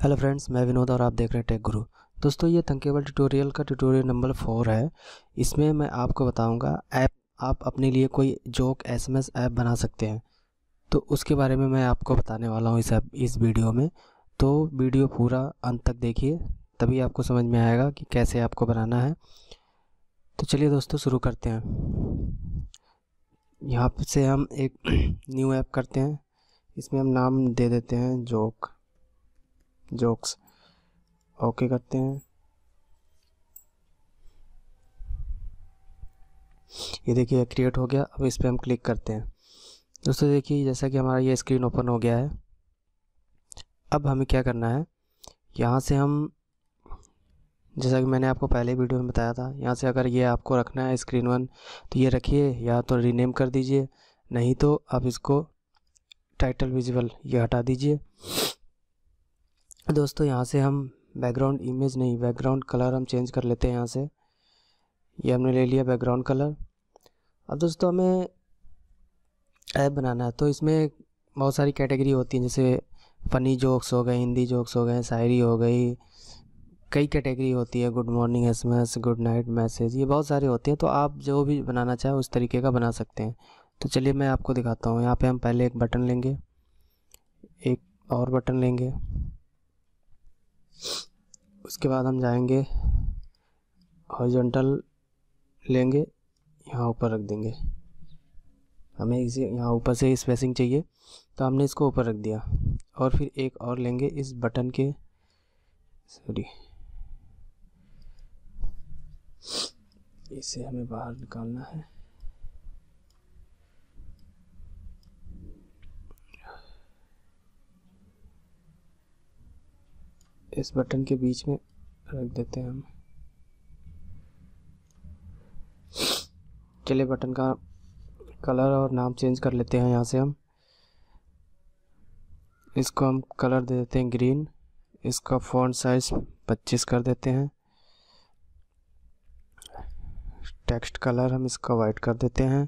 Hello friends, मैं विनोद और आप देख रहे हैं टेक गुरु। दोस्तों, ये थंकेबल ट्यूटोरियल का ट्यूटोरियल नंबर 4 है। इसमें मैं आपको बताऊंगा ऐप आप अपने लिए कोई जोक एसएमएस ऐप बना सकते हैं। तो उसके बारे में मैं आपको बताने वाला हूँ इस वीडियो में। तो वीडियो पूरा अंत तक देखिए, तभी आपको समझ में आएगा कि कैसे आपको बनाना है। तो चलिए दोस्तों, शुरू करते हैं। यहाँ से हम एक न्यू ऐप करते हैं। इसमें हम नाम दे देते हैं जोक्स। ओके करते हैं। ये देखिए क्रिएट हो गया। अब इस पर हम क्लिक करते हैं। दोस्तों देखिए, जैसा कि हमारा ये स्क्रीन ओपन हो गया है। अब हमें क्या करना है, यहाँ से हम, जैसा कि मैंने आपको पहले वीडियो में बताया था, यहाँ से अगर ये आपको रखना है स्क्रीन 1 तो ये रखिए, या तो रीनेम कर दीजिए, नहीं तो आप इसको टाइटल विजुअल ये हटा दीजिए। दोस्तों यहाँ से हम बैकग्राउंड इमेज नहीं, बैकग्राउंड कलर हम चेंज कर लेते हैं। यहाँ से ये हमने ले लिया बैकग्राउंड कलर। अब दोस्तों हमें ऐप बनाना है, तो इसमें बहुत सारी कैटेगरी होती हैं, जैसे फ़नी जोक्स हो गए, हिंदी जोक्स हो गए, शायरी हो गई, कई कैटेगरी होती है, good morning SMS, good night message, ये बहुत सारे होते हैं। तो आप जो भी बनाना चाहें उस तरीके का बना सकते हैं। तो चलिए मैं आपको दिखाता हूँ। यहाँ पे हम पहले एक बटन लेंगे, एक और बटन लेंगे, उसके बाद हम जाएंगे हॉरिजॉन्टल लेंगे, यहाँ ऊपर रख देंगे। हमें इसे यहाँ ऊपर से स्पेसिंग चाहिए, तो हमने इसको ऊपर रख दिया। और फिर एक और लेंगे इस बटन के, सॉरी, इसे हमें बाहर निकालना है। इस बटन के बीच में रख देते हैं हम। चलिए बटन का कलर और नाम चेंज कर लेते हैं। यहाँ से हम इसको हम कलर दे देते हैं ग्रीन। इसका फॉन्ट साइज 25 कर देते हैं। टेक्स्ट कलर हम इसका वाइट कर देते हैं।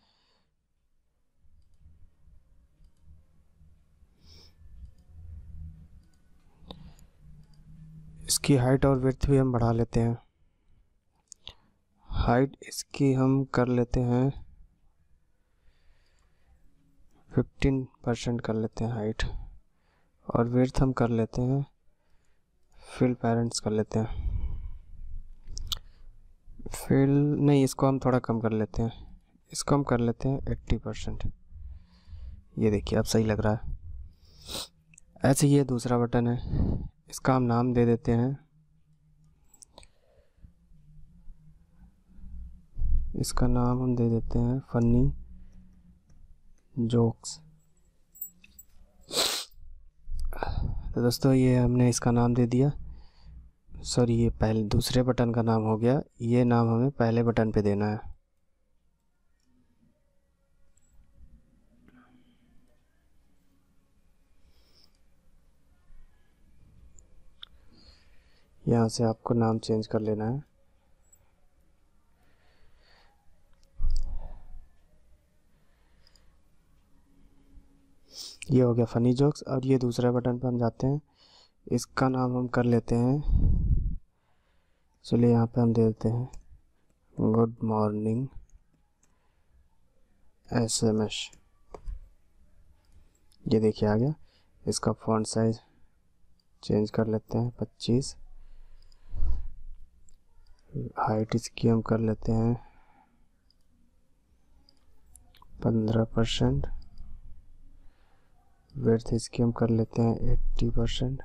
इसकी हाइट और विड्थ भी हम बढ़ा लेते हैं। हाइट इसकी हम कर लेते हैं 15% कर लेते हैं हाइट, और विड्थ हम कर लेते हैं फिल पेरेंट्स कर लेते हैं। फिल नहीं, इसको हम थोड़ा कम कर लेते हैं, इसको हम कर लेते हैं 80%। ये देखिए अब सही लग रहा है। ऐसे ये दूसरा बटन है, इसका हम नाम दे देते हैं, इसका नाम हम दे देते हैं फनी जोक्स। तो दोस्तों ये हमने इसका नाम दे दिया। सॉरी, ये पहले दूसरे बटन का नाम हो गया, ये नाम हमें पहले बटन पे देना है। यहाँ से आपको नाम चेंज कर लेना है। ये हो गया फनी जोक्स। और ये दूसरे बटन पे हम जाते हैं, इसका नाम हम कर लेते हैं, चलिए यहाँ पे हम दे देते हैं गुड मॉर्निंग एसएमएस। ये देखिए आ गया। इसका फॉन्ट साइज चेंज कर लेते हैं 25। हाइट इसकी हम कर लेते हैं 15%। विड्थ इसकी हम कर लेते हैं 80%।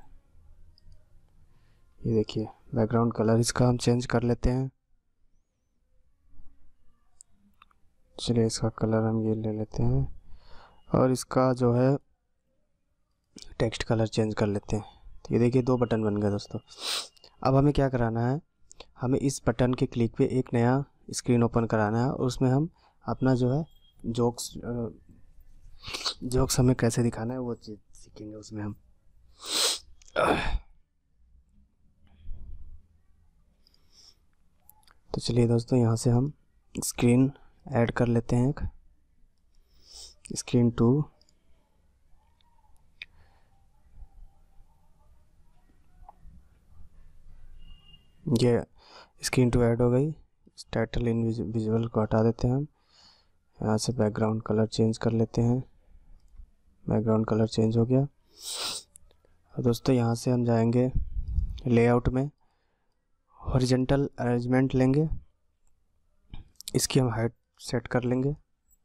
ये देखिए बैकग्राउंड कलर इसका हम चेंज कर लेते हैं। चलिए इसका कलर हम ये ले लेते हैं, और इसका जो है टेक्स्ट कलर चेंज कर लेते हैं। तो ये देखिए 2 बटन बन गए दोस्तों। अब हमें क्या कराना है, हमें इस बटन के क्लिक पे एक नया स्क्रीन ओपन कराना है, और उसमें हम अपना जो है जोक्स हमें कैसे दिखाना है वो चीज़ सीखेंगे उसमें हम। तो चलिए दोस्तों, यहाँ से हम स्क्रीन ऐड कर लेते हैं, एक स्क्रीन 2। ये स्क्रीन टू ऐड हो गई। इस टाइटल इनविजिबल को हटा देते हैं हम। यहाँ से बैकग्राउंड कलर चेंज कर लेते हैं। बैकग्राउंड कलर चेंज हो गया। और दोस्तों यहाँ से हम जाएंगे लेआउट में, हॉरिजॉन्टल अरेंजमेंट लेंगे। इसकी हम हाइट सेट कर लेंगे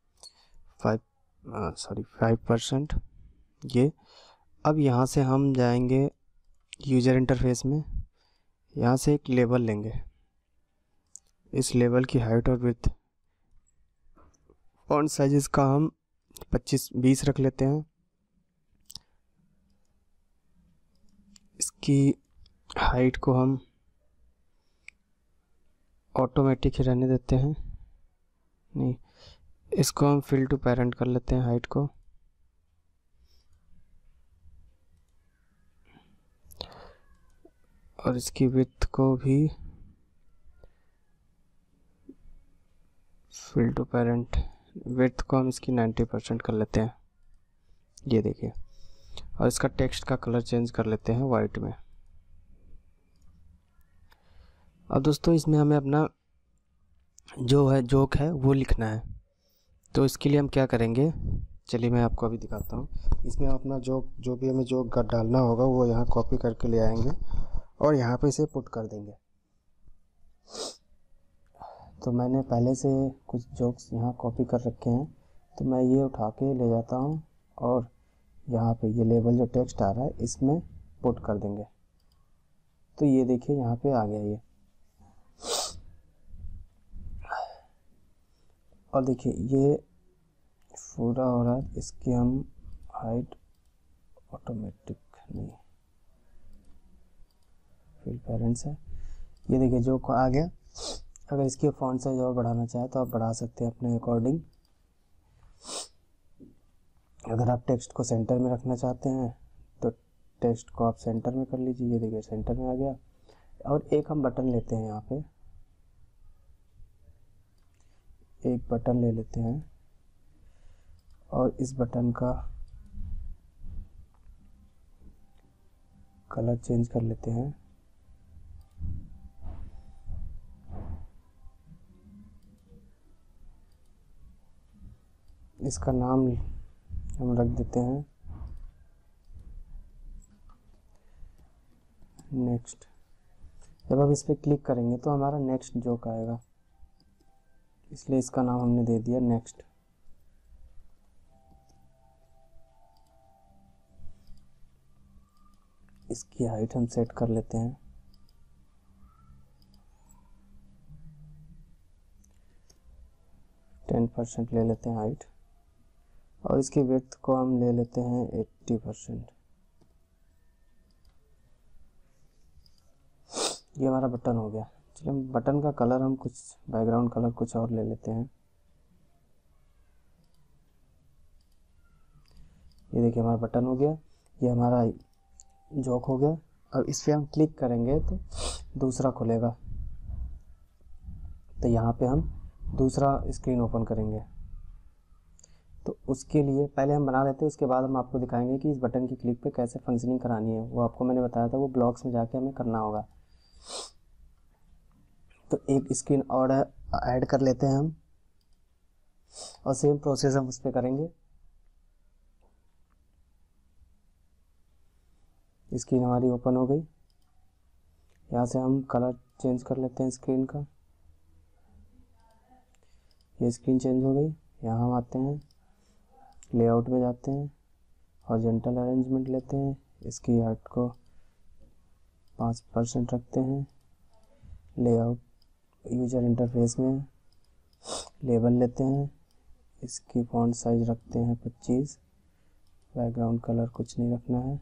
5%। ये अब यहाँ से हम जाएंगे यूज़र इंटरफेस में। यहाँ से एक लेबल लेंगे। इस लेबल की हाइट और विड्थ, फॉन्ट साइज़ का हम 25-20 रख लेते हैं। इसकी हाइट को हम ऑटोमेटिक ही रहने देते हैं, नहीं, इसको हम फिल टू पेरेंट कर लेते हैं हाइट को। और इसकी विड्थ को भी फिल टू पेरेंट, विड्थ को हम इसकी 90% कर लेते हैं। ये देखिए। और इसका टेक्स्ट का कलर चेंज कर लेते हैं वाइट में। अब दोस्तों इसमें हमें अपना जो है जोक है वो लिखना है। तो इसके लिए हम क्या करेंगे, चलिए मैं आपको अभी दिखाता हूँ। इसमें अपना जो भी हमें जोक डालना होगा वो यहाँ कॉपी करके ले आएंगे और यहाँ पे इसे पुट कर देंगे। तो मैंने पहले से कुछ जोक्स यहाँ कॉपी कर रखे हैं, तो मैं ये उठा के ले जाता हूँ और यहाँ पे ये लेबल जो टेक्स्ट आ रहा है इसमें पुट कर देंगे। तो ये देखिए यहाँ पे आ गया ये। और देखिए ये पूरा हो रहा है। इसकी हम हाइट ऑटोमेटिक नहीं, फिल पेरेंट्स है। ये देखिए जो को आ गया। अगर इसकी फॉन्ट साइज और बढ़ाना चाहे तो आप बढ़ा सकते हैं अपने अकॉर्डिंग। अगर आप टेक्स्ट को सेंटर में रखना चाहते हैं तो टेक्स्ट को आप सेंटर में कर लीजिए। ये देखिए सेंटर में आ गया। और एक हम बटन लेते हैं, यहाँ पे एक बटन ले लेते हैं और इस बटन का कलर चेंज कर लेते हैं। इसका नाम हम रख देते हैं नेक्स्ट। जब आप इस पर क्लिक करेंगे तो हमारा नेक्स्ट जोक आएगा, इसलिए इसका नाम हमने दे दिया नेक्स्ट। इसकी हाइट हम सेट कर लेते हैं 10% ले लेते हैं हाइट। और इसकी विड्थ को हम ले लेते हैं 80%। ये हमारा बटन हो गया। चलिए बटन का कलर हम कुछ बैकग्राउंड कलर कुछ और ले लेते हैं। ये देखिए हमारा बटन हो गया। ये हमारा जोक हो गया। अब इस पर हम क्लिक करेंगे तो दूसरा खुलेगा। तो यहाँ पे हम दूसरा स्क्रीन ओपन करेंगे। तो उसके लिए पहले हम बना लेते हैं, उसके बाद हम आपको दिखाएंगे कि इस बटन की क्लिक पे कैसे फंक्शनिंग करानी है। वो आपको मैंने बताया था, वो ब्लॉक्स में जाके हमें करना होगा। तो एक स्क्रीन और ऐड कर लेते हैं हम और सेम प्रोसेस हम उस पर करेंगे। स्क्रीन हमारी ओपन हो गई। यहाँ से हम कलर चेंज कर लेते हैं स्क्रीन का। ये स्क्रीन चेंज हो गई। यहाँ हम आते हैं लेआउट में, जाते हैं हॉरिजॉन्टल अरेंजमेंट लेते हैं। इसकी हाइट को 5% रखते हैं। लेआउट यूजर इंटरफेस में लेबल लेते हैं। इसकी फॉन्ट साइज रखते हैं 25। बैकग्राउंड कलर कुछ नहीं रखना है।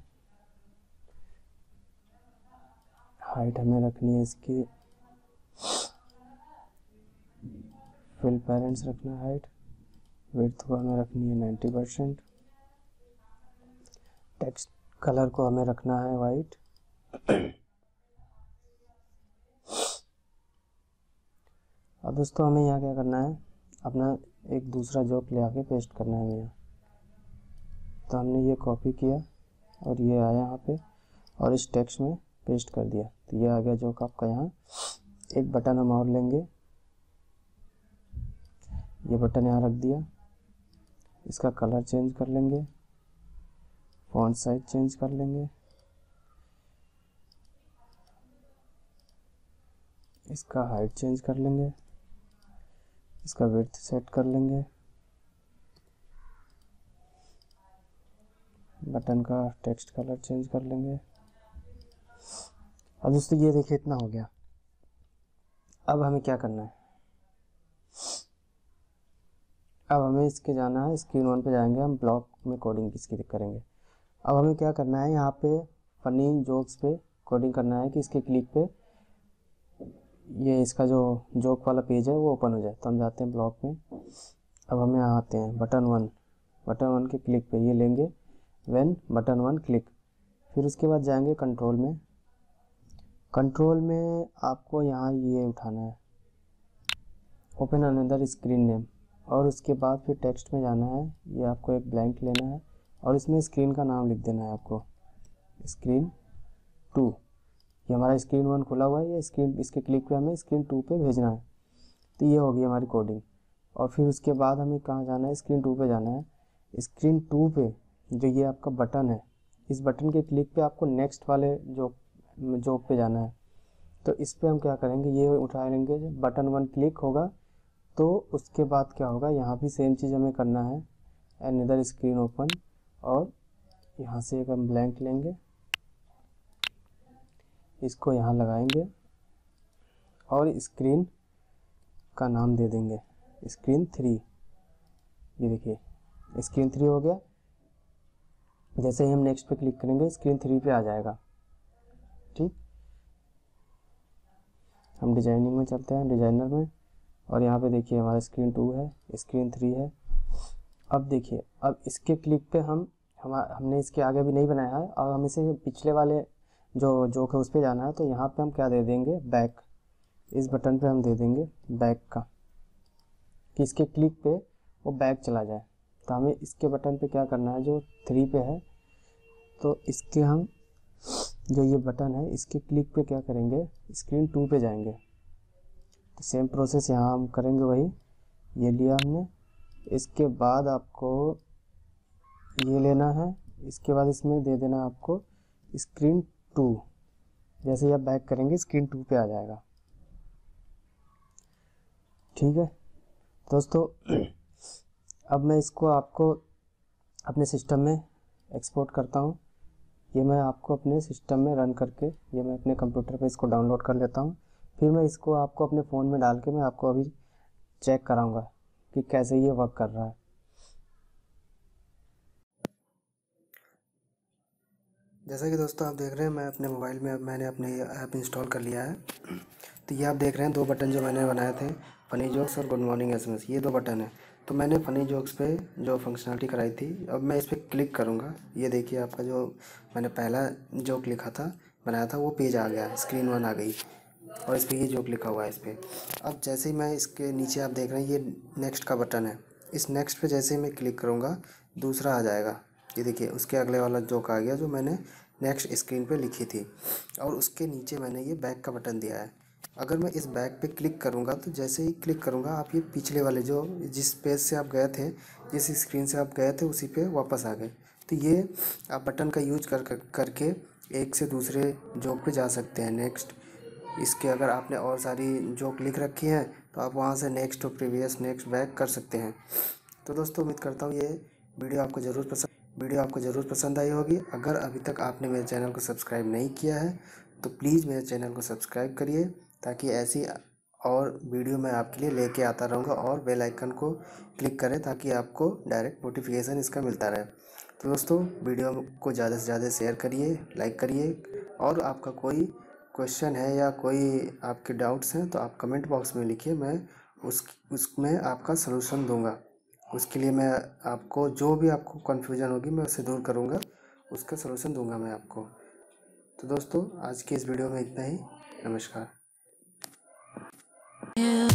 हाइट हमें रखनी है इसकी, फिल पेरेंट्स रखना है हाइट। विड्थ को हमें रखनी है 90%। टेक्स्ट कलर को हमें रखना है वाइट। अब दोस्तों हमें यहाँ क्या करना है, अपना एक दूसरा जोक ले आके पेस्ट करना है हमें यहाँ। तो हमने ये कॉपी किया और ये आया यहाँ पे और इस टेक्स्ट में पेस्ट कर दिया। तो ये आ गया जोक आपका यहाँ। एक बटन हम और लेंगे, ये बटन यहाँ रख दिया। इसका कलर चेंज कर लेंगे, फॉन्ट साइज चेंज कर लेंगे, इसका हाइट चेंज कर लेंगे, इसका विड्थ सेट कर लेंगे, बटन का टेक्स्ट कलर चेंज कर लेंगे। अब दोस्तों ये देखिए इतना हो गया। अब हमें क्या करना है, अब हमें इसके जाना है स्क्रीन 1 पे जाएंगे, हम ब्लॉक में कोडिंग इसकी करेंगे। अब हमें क्या करना है, यहाँ पे फनी जोक्स पे कोडिंग करना है कि इसके क्लिक पे ये इसका जो जोक वाला पेज है वो ओपन हो जाए। तो हम जाते हैं ब्लॉक में। अब हम यहाँ आते हैं बटन वन के क्लिक पे ये लेंगे, व्हेन बटन 1 क्लिक। फिर उसके बाद जाएंगे कंट्रोल में। कंट्रोल में आपको यहाँ ये उठाना है, ओपन अनदर स्क्रीन नेम, और उसके बाद फिर टेक्स्ट में जाना है, ये आपको एक ब्लैंक लेना है और इसमें स्क्रीन का नाम लिख देना है आपको, स्क्रीन 2। ये हमारा स्क्रीन 1 खुला हुआ है, ये स्क्रीन, इसके क्लिक पे हमें स्क्रीन 2 पे भेजना है। तो ये होगी हमारी कोडिंग। और फिर उसके बाद हमें कहाँ जाना है, स्क्रीन 2 पे जाना है। स्क्रीन 2 पे जो ये आपका बटन है, इस बटन के क्लिक पे आपको नेक्स्ट वाले जॉब पे जाना है। तो इस पे हम क्या करेंगे, ये उठा लेंगे, जब बटन 1 क्लिक होगा तो उसके बाद क्या होगा, यहाँ भी सेम चीज़ हमें करना है, अनदर स्क्रीन ओपन, और यहाँ से एक हम ब्लैंक लेंगे, इसको यहाँ लगाएंगे और स्क्रीन का नाम दे देंगे स्क्रीन 3। ये देखिए स्क्रीन 3 हो गया। जैसे ही हम नेक्स्ट पे क्लिक करेंगे स्क्रीन 3 पे आ जाएगा। ठीक, हम डिजाइनिंग में चलते हैं, डिजाइनर में, और यहाँ पे देखिए हमारा स्क्रीन 2 है, स्क्रीन 3 है। अब देखिए, अब इसके क्लिक पे हमने इसके आगे भी नहीं बनाया है, और हम इसे पिछले वाले जो जोक है उस पर जाना है। तो यहाँ पे हम क्या दे देंगे, बैक। इस बटन पे हम दे देंगे बैक का, कि इसके क्लिक पे वो बैक चला जाए। तो हमें इसके बटन पे क्या करना है, जो 3 पे है, तो इसके हम जो ये बटन है इसके क्लिक पे क्या करेंगे, स्क्रीन 2 पे जाएंगे। तो सेम प्रोसेस यहाँ हम करेंगे वही, ये लिया हमने। इसके बाद आपको ये लेना है, इसके बाद इसमें दे देना आपको स्क्रीन 2। जैसे ही आप बैक करेंगे स्क्रीन 2 पे आ जाएगा। ठीक है दोस्तों, अब मैं इसको आपको अपने सिस्टम में एक्सपोर्ट करता हूँ। ये मैं आपको अपने सिस्टम में रन करके, ये मैं अपने कंप्यूटर पे इसको डाउनलोड कर लेता हूँ। फिर मैं इसको आपको अपने फ़ोन में डाल के मैं आपको अभी चेक कराऊंगा कि कैसे ये वर्क कर रहा है। जैसा कि दोस्तों आप देख रहे हैं, मैं अपने मोबाइल में अब मैंने अपने ऐप इंस्टॉल कर लिया है। तो ये आप देख रहे हैं 2 बटन जो मैंने बनाए थे, फनी जोक्स और गुड मॉर्निंग एसएमएस, ये 2 बटन है। तो मैंने फनी जोक्स पे जो फंक्शनलिटी कराई थी, अब मैं इस पर क्लिक करूँगा। ये देखिए आपका जो मैंने पहला जोक लिखा था, बनाया था, वो पेज आ गया, स्क्रीन 1 आ गई, और इस पर ये जोक लिखा हुआ है इस पर। अब जैसे ही मैं इसके नीचे आप देख रहे हैं ये नेक्स्ट का बटन है, इस नेक्स्ट पे जैसे ही मैं क्लिक करूँगा दूसरा आ जाएगा। ये देखिए उसके अगले वाला जोक आ गया जो मैंने नेक्स्ट स्क्रीन पे लिखी थी, और उसके नीचे मैंने ये बैक का बटन दिया है। अगर मैं इस बैक पे क्लिक करूँगा तो जैसे ही क्लिक करूँगा आप ये पिछले वाले जो जिस पेज से आप गए थे, जिस स्क्रीन से आप गए थे उसी पे वापस आ गए। तो ये आप बटन का यूज करके एक से दूसरे जोक पे जा सकते हैं। नेक्स्ट, इसके अगर आपने और सारी जोक लिख रखी हैं तो आप वहाँ से नेक्स्ट और प्रीवियस, नेक्स्ट, बैक कर सकते हैं। तो दोस्तों उम्मीद करता हूँ ये वीडियो आपको ज़रूर पसंद आई होगी। अगर अभी तक आपने मेरे चैनल को सब्सक्राइब नहीं किया है तो प्लीज़ मेरे चैनल को सब्सक्राइब करिए, ताकि ऐसी और वीडियो मैं आपके लिए लेके आता रहूँगा, और बेल आइकन को क्लिक करें ताकि आपको डायरेक्ट नोटिफिकेशन इसका मिलता रहे। तो दोस्तों वीडियो को ज़्यादा से ज़्यादा शेयर करिए, लाइक करिए, और आपका कोई क्वेश्चन है या कोई आपके डाउट्स हैं तो आप कमेंट बॉक्स में लिखिए, मैं उसमें आपका सलूशन दूंगा। उसके लिए मैं आपको जो भी आपको कन्फ्यूज़न होगी मैं उसे दूर करूंगा, उसका सलूशन दूंगा मैं आपको। तो दोस्तों आज की इस वीडियो में इतना ही। नमस्कार।